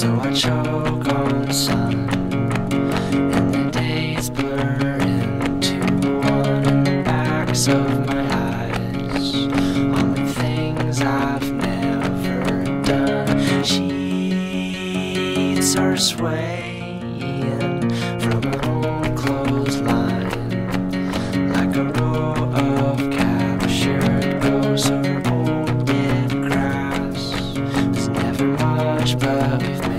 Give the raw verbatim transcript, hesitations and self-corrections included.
so I choke on sun, and the days blur into one in the backs of my eyes, on the things I've never done. Sheets are swaying from an old clothesline, like a row of captured ghosts or old dead grass. There's never much, but we've